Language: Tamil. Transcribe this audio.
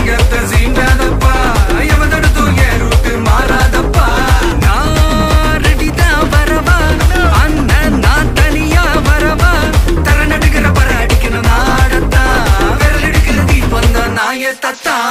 நாயத்தை சீண்டாதப்பா எவதடுத்தும் ஏன் ரூட்டு மாறாதப்பா நான் ரெடிதான் வரவா அண்ணன் நான் தனியா வரவா தர நடுகிற பர அடிக்கணும் நாடத்தான் விரல் எடுக்கிற தீபந்தான் நாயத்தான்